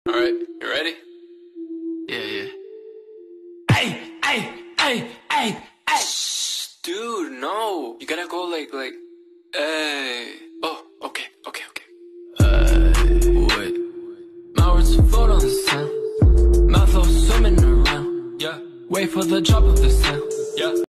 Alright, you ready? Yeah. Hey! Shh, dude, no. You gotta go like, hey. Oh, okay. Wait. My words float on the sand. My thoughts swimming around. Yeah. Wait for the drop of the sound. Yeah.